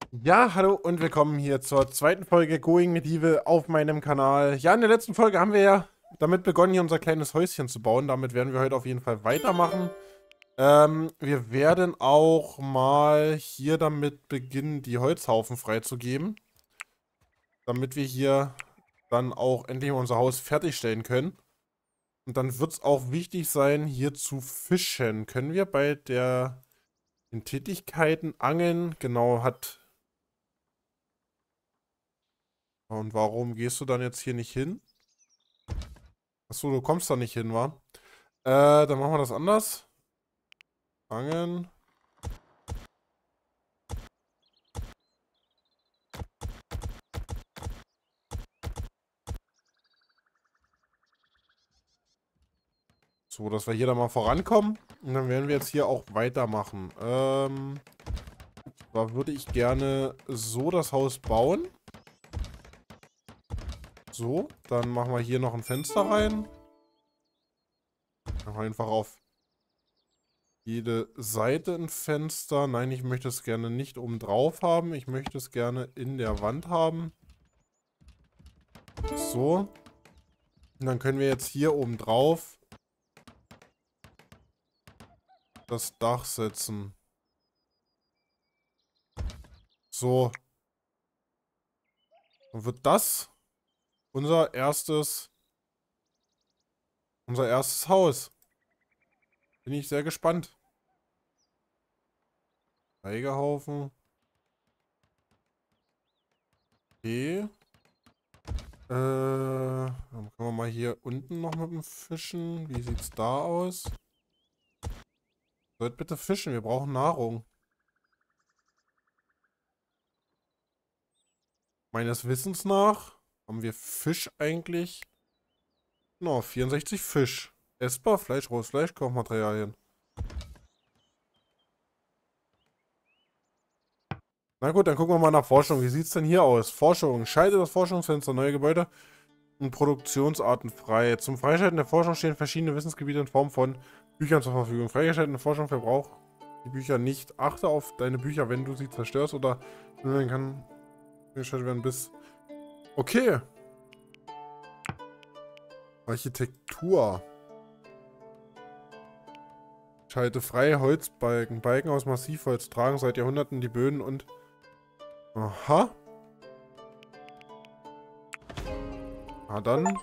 Ja, hallo und willkommen hier zur zweiten Folge Going Medieval auf meinem Kanal. Ja, in der letzten Folge haben wir ja damit begonnen, hier unser kleines Häuschen zu bauen. Damit werden wir heute auf jeden Fall weitermachen. Wir werden auch mal hier damit beginnen, die Holzhaufen freizugeben, damit wir hier dann auch endlich mal unser Haus fertigstellen können. Und dann wird es auch wichtig sein, hier zu fischen. Können wir bei den Tätigkeiten angeln? Genau, hat. Und warum gehst du dann jetzt hier nicht hin? Achso, du kommst da nicht hin, wa? Dann machen wir das anders. Fangen. So, dass wir hier dann mal vorankommen. Und dann werden wir jetzt hier auch weitermachen. Da würde ich gerne so das Haus bauen. So, dann machen wir hier noch ein Fenster rein. Machen wir einfach auf jede Seite ein Fenster. Nein, ich möchte es gerne nicht oben drauf haben. Ich möchte es gerne in der Wand haben. So. Und dann können wir jetzt hier oben drauf das Dach setzen. So. Dann wird das unser erstes Haus. Bin ich sehr gespannt. Schneegehaufen. Okay. Dann können wir mal hier unten noch mit dem Fischen. Wie sieht's da aus? Sollt bitte fischen, wir brauchen Nahrung. Meines Wissens nach haben wir Fisch eigentlich. No, 64 Fisch. Essbar, Fleisch, rohes Fleisch, Kochmaterialien. Na gut, dann gucken wir mal nach Forschung. Wie sieht's denn hier aus? Forschung. Schalte das Forschungsfenster. Neue Gebäude und Produktionsarten frei. Zum Freischalten der Forschung stehen verschiedene Wissensgebiete in Form von Büchern zur Verfügung. Freigeschaltete Forschung verbraucht die Bücher nicht. Achte auf deine Bücher, wenn du sie zerstörst oder dann kann freigeschaltet werden bis. Okay. Architektur. Schalte frei Holzbalken. Balken aus Massivholz tragen seit Jahrhunderten die Böden und. Aha. Na dann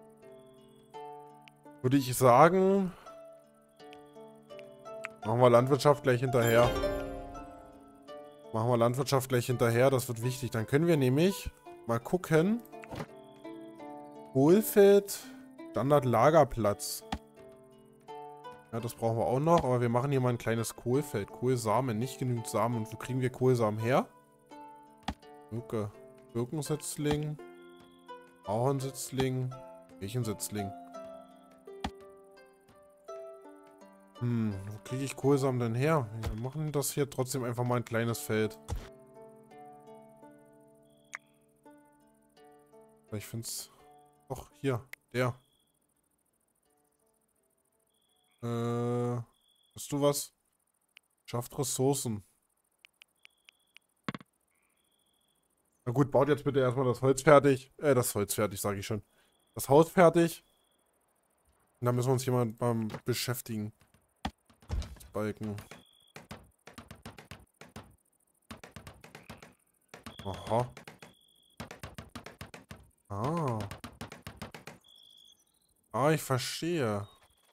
würde ich sagen, machen wir Landwirtschaft gleich hinterher. Machen wir Landwirtschaft gleich hinterher, das wird wichtig. Dann können wir nämlich mal gucken. Kohlfeld, Standard-Lagerplatz. Ja, das brauchen wir auch noch, aber wir machen hier mal ein kleines Kohlfeld. Kohlsamen, nicht genügend Samen. Und wo kriegen wir Kohlsamen her? Birke. Birkensetzling. Ahornsetzling. Welchen wo kriege ich Kohlsamen denn her? Wir machen das hier trotzdem einfach mal ein kleines Feld. Ich finde es. Doch, hier. Der. Hast du was? Schafft Ressourcen. Na gut, baut jetzt bitte erstmal das Holz fertig. Das Holz fertig, sage ich schon. Das Haus fertig. Und dann müssen wir uns hier mal beim beschäftigen. Balken. Aha. Ah. Ah, ich verstehe.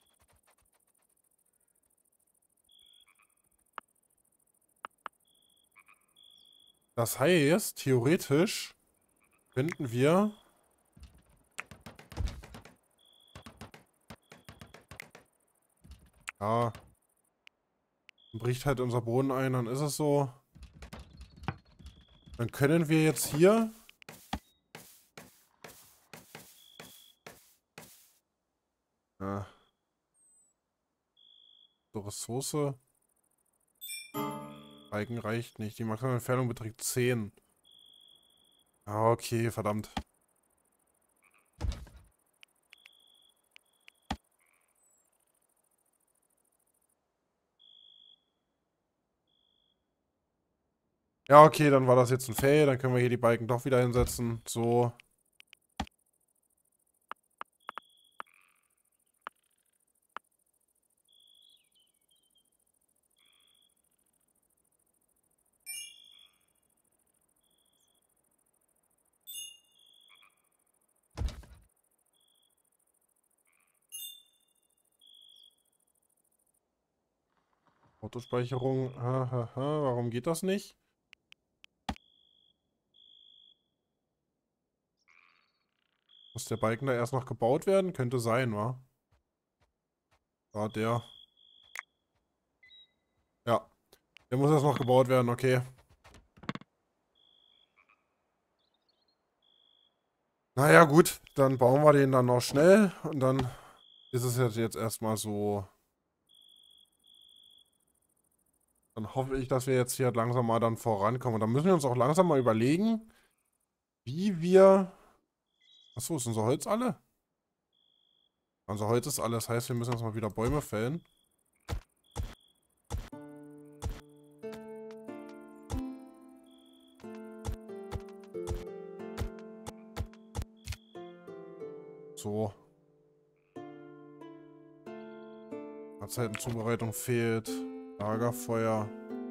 Das heißt, theoretisch könnten wir. Ja. Dann bricht halt unser Boden ein, dann ist es so. Dann können wir jetzt hier. Ja, so Ressource. Balken reicht nicht. Die maximale Entfernung beträgt 10. Ah, okay, verdammt. Ja, okay, dann war das jetzt ein Fail. Dann können wir hier die Balken doch wieder hinsetzen. So. Autospeicherung. Warum geht das nicht? Muss der Balken da erst noch gebaut werden? Könnte sein, wa? War der. Ja. Der muss erst noch gebaut werden, okay. Naja, gut. Dann bauen wir den dann noch schnell. Und dann ist es jetzt erstmal so. Dann hoffe ich, dass wir jetzt hier langsam mal dann vorankommen. Und dann müssen wir uns auch langsam mal überlegen, wie wir... Achso, ist unser Holz alle? Unser Holz ist alles. Das heißt, wir müssen jetzt mal wieder Bäume fällen. So. Mahlzeitenzubereitung fehlt. Lagerfeuer.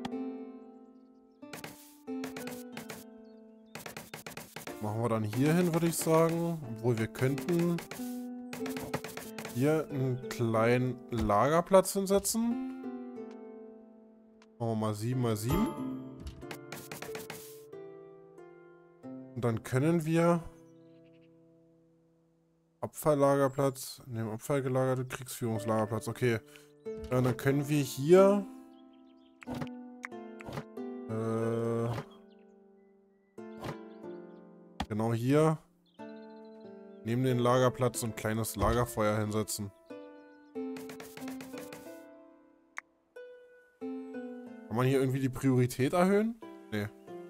Machen wir dann hier hin, würde ich sagen. Obwohl wir könnten hier einen kleinen Lagerplatz hinsetzen. Machen wir mal 7 mal 7. Und dann können wir Abfalllagerplatz, nehmen Abfallgelagerte Kriegsführungslagerplatz. Okay. Ja, dann können wir hier genau hier neben den Lagerplatz so ein kleines Lagerfeuer hinsetzen. Kann man hier irgendwie die Priorität erhöhen? Nee.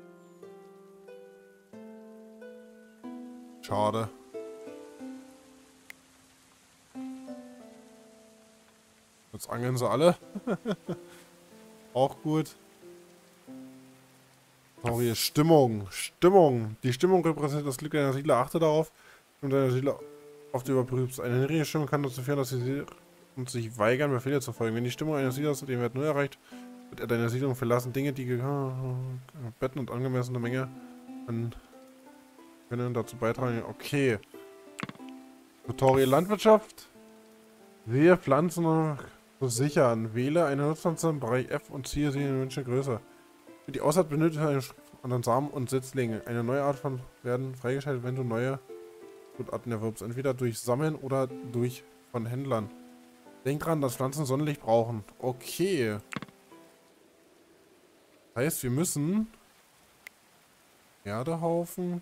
Schade. Jetzt angeln sie alle. Auch gut. Sorry, Stimmung. Stimmung. Die Stimmung repräsentiert das Glück deiner Siedler. Achte darauf, und deiner Siedler oft überprüfst. Eine niedrige Stimmung kann dazu führen, dass sie sich weigern, Befehle zu folgen. Wenn die Stimmung eines Siedlers den Wert 0 erreicht, wird er deine Siedlung verlassen. Dinge, die Betten und angemessene Menge können dazu beitragen. Okay. Tutorial Landwirtschaft. Sehe Pflanzen sichern. Wähle eine Nutzpflanze im Bereich F und ziehe sie in gewünschte Größe. Für die Aussaat benötigt einen anderen Samen und Setzlinge. Eine neue Art von werden freigeschaltet, wenn du neue Frutarten erwirbst. Entweder durch Sammeln oder durch von Händlern. Denk dran, dass Pflanzen Sonnenlicht brauchen. Okay. Heißt, wir müssen Erdehaufen,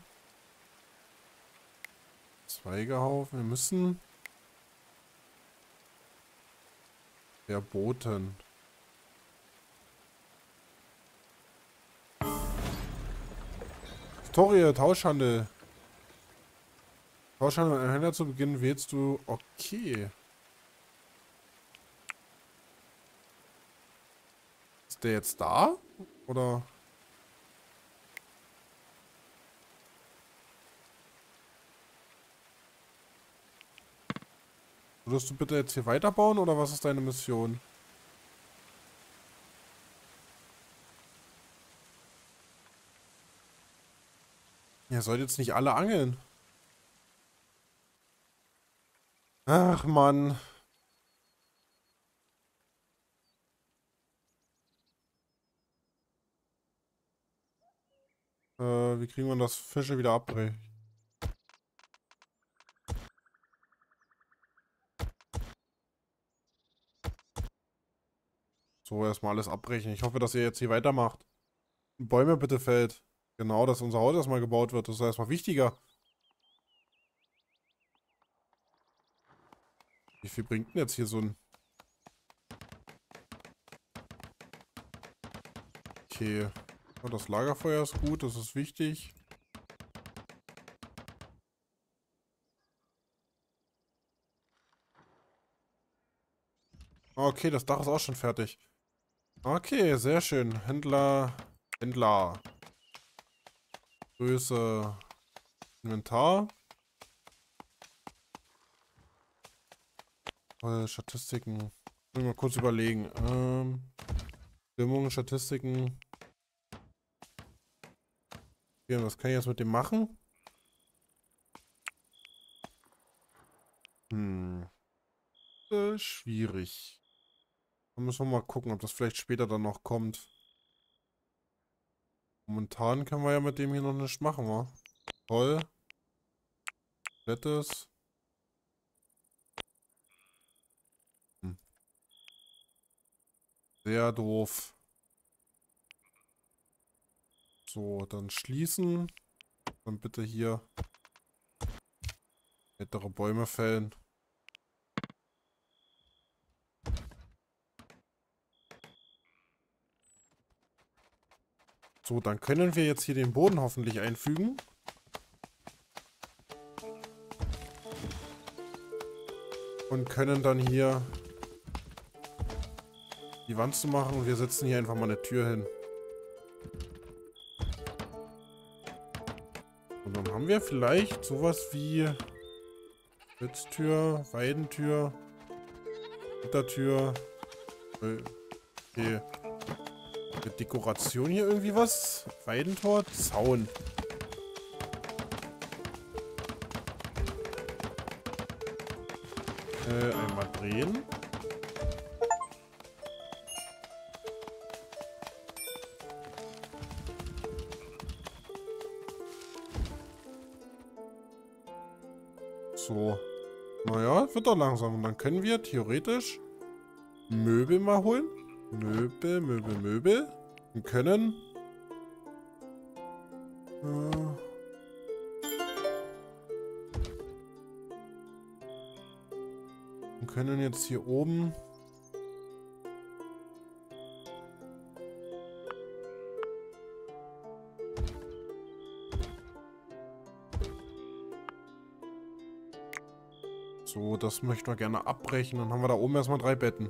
Zweigehaufen, wir müssen verboten. Historie, Tauschhandel. Tauschhandel mit einem Händler zu beginnen, wählst du. Okay. Ist der jetzt da? Oder? Würdest du bitte jetzt hier weiterbauen oder was ist deine Mission? Ihr sollt jetzt nicht alle angeln. Ach Mann. Wie kriegen wir das Fische wieder abbrechen? So, erstmal alles abbrechen. Ich hoffe, dass ihr jetzt hier weitermacht. Bäume bitte fällt. Genau, dass unser Haus erstmal gebaut wird. Das ist erstmal wichtiger. Wie viel bringt denn jetzt hier so ein... Okay. Oh, das Lagerfeuer ist gut, das ist wichtig. Okay, das Dach ist auch schon fertig. Okay, sehr schön. Händler. Händler. Größe, Inventar. Statistiken. Muss ich mal kurz überlegen. Stimmung, Statistiken. Okay, was kann ich jetzt mit dem machen? Schwierig. Da müssen wir mal gucken, ob das vielleicht später dann noch kommt. Momentan können wir ja mit dem hier noch nichts machen, wa? Toll. Nettes. Sehr doof. So, dann schließen. Dann bitte hier weitere Bäume fällen. So, dann können wir jetzt hier den Boden hoffentlich einfügen. Und können dann hier die Wand zu machen. Und wir setzen hier einfach mal eine Tür hin. Und dann haben wir vielleicht sowas wie Sitztür, Weidentür, Gittertür. Okay. Mit Dekoration hier irgendwie was? Weidentor, Zaun. Einmal drehen. So. Naja, wird doch langsam. Und dann können wir theoretisch Möbel mal holen. Möbel. Und können... und können jetzt hier oben... So, das möchten wir gerne abbrechen. Dann haben wir da oben erstmal 3 Betten.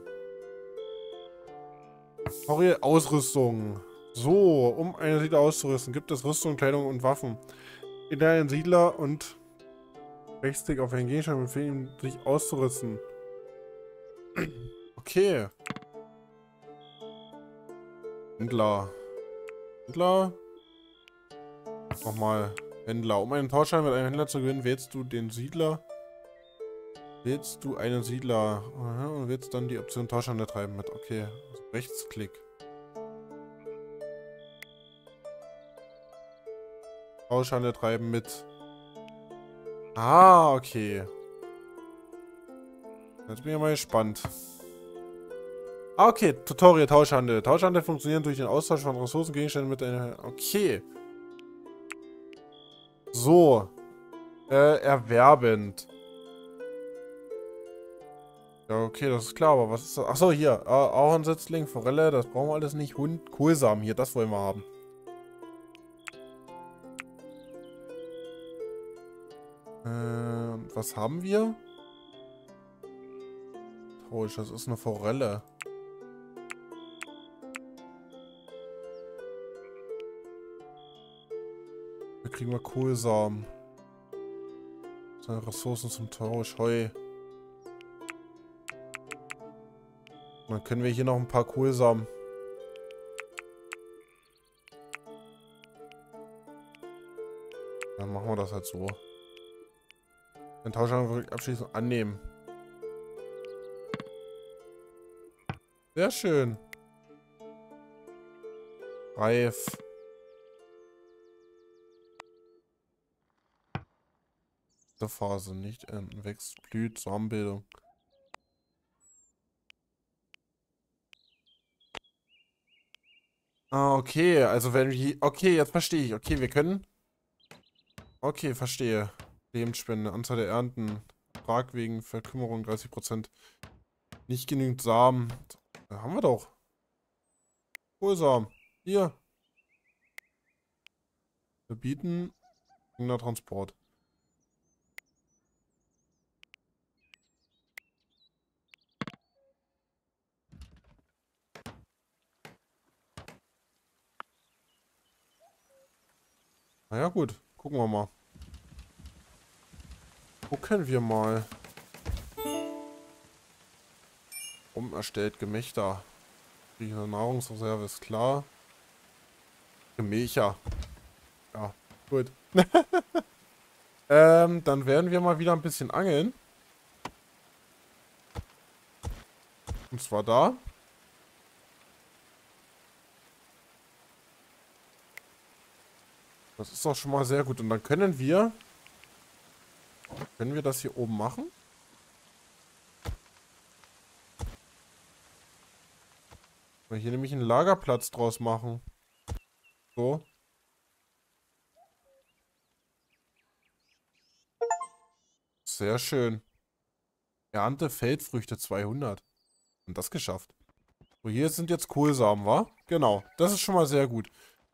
Ausrüstung. So, um einen Siedler auszurüsten, gibt es Rüstung, Kleidung und Waffen. In der ein Siedler und Rechtsklick auf einen Gegenstand befehlen, sich auszurüsten. Okay. Händler. Nochmal. Händler. Um einen Tauschschein mit einem Händler zu gewinnen, wählst du den Siedler. Wählst du einen Siedler. Und wählst dann die Option Tauschhandel treiben mit. Okay. Also Rechtsklick. Tauschhandel treiben mit. Ah, okay. Jetzt bin ich mal gespannt. Ah, okay. Tutorial Tauschhandel. Tauschhandel funktioniert durch den Austausch von Ressourcengegenständen mit einer... Okay. So. Erwerbend. Ja, okay, das ist klar, aber was ist das? Achso, hier. Ahornsetzling, Forelle, das brauchen wir alles nicht. Hund, Kohlsamen hier, das wollen wir haben. Was haben wir? Tausch, das ist eine Forelle. Wir kriegen mal Kohlsamen. Ressourcen zum Tausch, Heu. Dann können wir hier noch ein paar Kohlsamen. Dann machen wir das halt so. Den Tausch wirklich abschließend annehmen. Sehr schön. Reif. Phase nicht enden. Wächst, blüht, Samenbildung. Ah, okay. Also wenn wir... Okay, jetzt verstehe ich. Okay, wir können... Okay, verstehe. Lebensspende, Anzahl der Ernten. Ertrag wegen Verkümmerung 30%. Nicht genügend Samen. Da haben wir doch. Kohlsamen. Hier. Verbieten. Transport. Naja, gut. Gucken wir mal. Gucken wir mal. Erstellt Gemächter. Die Nahrungsreserve ist klar. Gemächer. Ja, gut. Dann werden wir mal wieder ein bisschen angeln. Und zwar da. Das ist doch schon mal sehr gut. Und dann können wir das hier oben machen? Weil hier nämlich einen Lagerplatz draus machen. So. Sehr schön. Ernte Feldfrüchte 200. Und das geschafft. So, hier sind jetzt Kohlsamen, wa? Genau. Das ist schon mal sehr gut.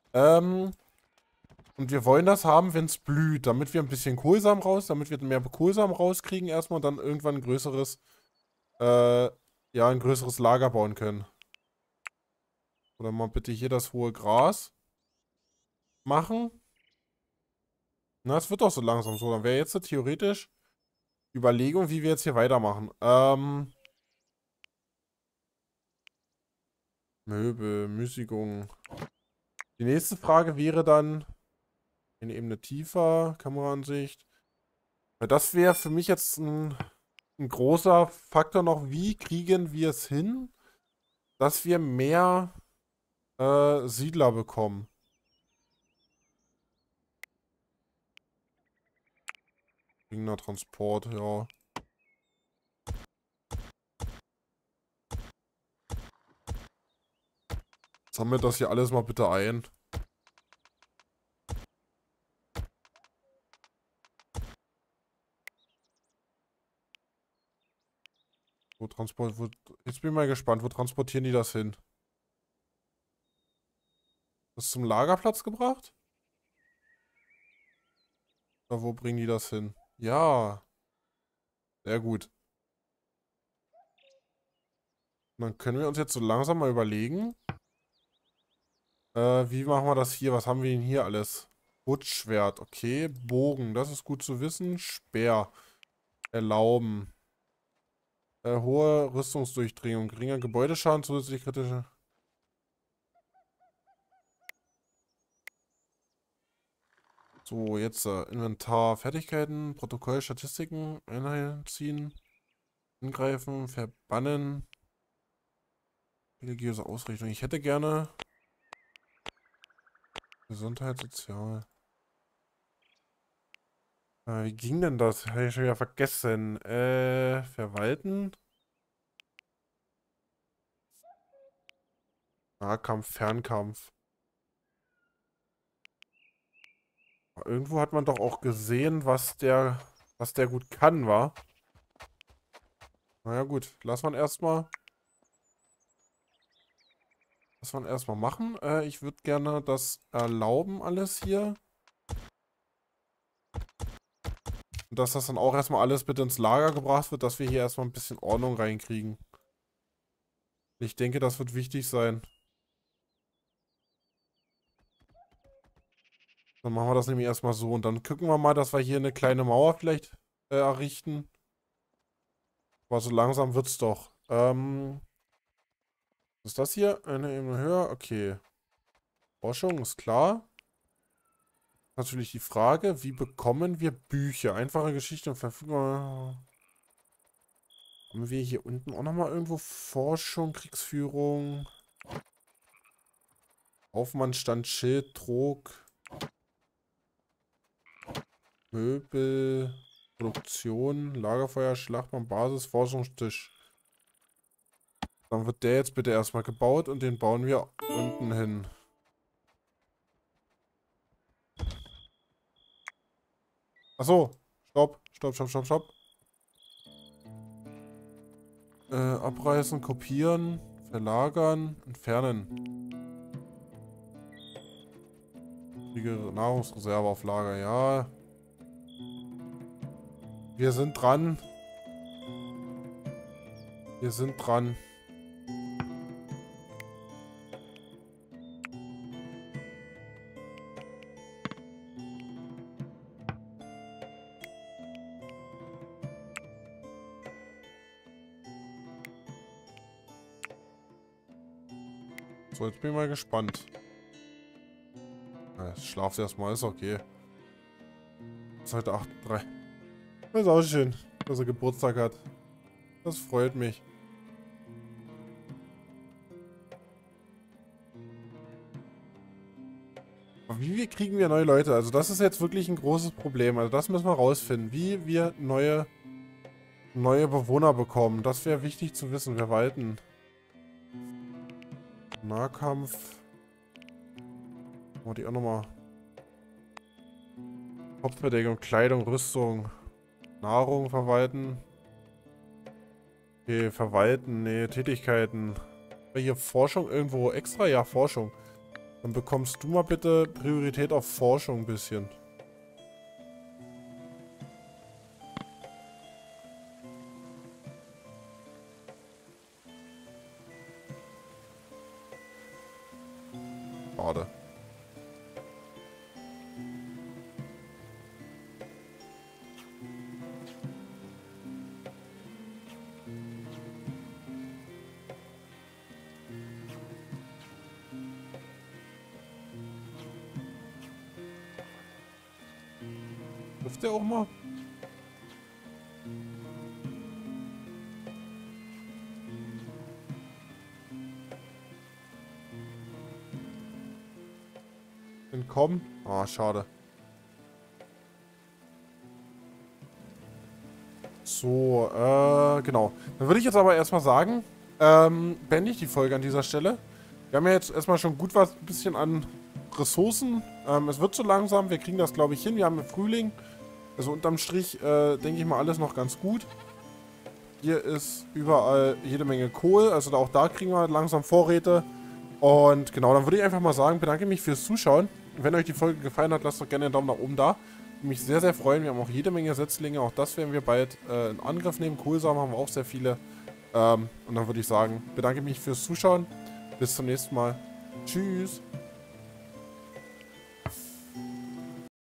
Und wir wollen das haben, wenn es blüht, damit wir ein bisschen Kohlsamen damit wir mehr Kohlsamen rauskriegen erstmal und dann irgendwann ein größeres, ja, ein größeres Lager bauen können. Oder mal bitte hier das hohe Gras machen. Na, es wird doch so langsam so. Dann wäre jetzt theoretisch Überlegung, wie wir jetzt hier weitermachen. Möbel, Müßigung. Die nächste Frage wäre dann eine Ebene tiefer, Kameraansicht. Weil das wäre für mich jetzt ein großer Faktor noch. Wie kriegen wir es hin, dass wir mehr Siedler bekommen? Transport, ja. Sammelt das hier alles mal bitte ein. Jetzt bin ich mal gespannt, wo transportieren die das hin? Das zum Lagerplatz gebracht? Oder wo bringen die das hin? Ja, sehr gut. Und dann können wir uns jetzt so langsam mal überlegen. Wie machen wir das hier? Was haben wir denn hier alles? Kurzschwert, okay. Bogen, das ist gut zu wissen. Speer. Erlauben. Hohe Rüstungsdurchdringung. Geringer Gebäudeschaden, zusätzlich kritische. So, jetzt Inventar, Fertigkeiten, Protokoll, Statistiken, einziehen, angreifen, verbannen, religiöse Ausrichtung. Ich hätte gerne Gesundheit, Sozial. Wie ging denn das? Habe ich schon wieder vergessen. Verwalten. Nahkampf, Fernkampf. Irgendwo hat man doch auch gesehen, was der gut kann, war. Naja gut, lass man erstmal machen. Ich würde gerne das erlauben, alles hier. Und dass das dann auch erstmal alles bitte ins Lager gebracht wird, dass wir hier erstmal ein bisschen Ordnung reinkriegen. Ich denke, das wird wichtig sein. Dann machen wir das nämlich erstmal so. Und dann gucken wir mal, dass wir hier eine kleine Mauer vielleicht errichten. Aber so langsam wird's doch. Was ist das hier? Eine Ebene höher? Okay. Forschung ist klar. Natürlich die Frage, wie bekommen wir Bücher? Einfache Geschichte und verfügbar. Haben wir hier unten auch nochmal irgendwo Forschung, Kriegsführung, Aufmannstand, Schild, Trog, Möbel, Produktion, Lagerfeuer, Schlachtmann, Basis, Forschungstisch. Dann wird der jetzt bitte erstmal gebaut und den bauen wir unten hin. Achso, stopp, stopp, stopp, stopp, stopp. Abreißen, kopieren, verlagern, entfernen. Nahrungsreserve auf Lager, ja. Wir sind dran. Wir sind dran. So, jetzt bin ich mal gespannt. Ja, schlaf erstmal, ist okay. Ist heute 8:03. Das ist auch schön, dass er Geburtstag hat. Das freut mich. Aber wie kriegen wir neue Leute? Also das ist jetzt wirklich ein großes Problem. Also das müssen wir rausfinden. Wie wir neue Bewohner bekommen. Das wäre wichtig zu wissen. Wir walten. Nahkampf. Oh, die auch nochmal. Kopfbedeckung, Kleidung, Rüstung. Nahrung verwalten. Okay, verwalten. Nee, Tätigkeiten. Hier Forschung irgendwo extra? Ja, Forschung. Dann bekommst du mal bitte Priorität auf Forschung ein bisschen. Schade. Trifft der auch mal? Entkommen? Ah, schade. So, genau. Dann würde ich jetzt aber erstmal sagen, beende ich die Folge an dieser Stelle. Wir haben ja jetzt erstmal schon gut was, ein bisschen an Ressourcen. Es wird so langsam, wir kriegen das, glaube ich, hin. Wir haben im Frühling, also unterm Strich, denke ich mal, alles noch ganz gut. Hier ist überall jede Menge Kohl, also auch da kriegen wir langsam Vorräte. Und genau, dann würde ich einfach mal sagen, bedanke mich fürs Zuschauen. Wenn euch die Folge gefallen hat, lasst doch gerne einen Daumen nach oben da. Würde mich sehr, sehr freuen. Wir haben auch jede Menge Setzlinge, auch das werden wir bald in Angriff nehmen. Kohlsamen haben wir auch sehr viele. Und dann würde ich sagen, bedanke mich fürs Zuschauen. Bis zum nächsten Mal. Tschüss.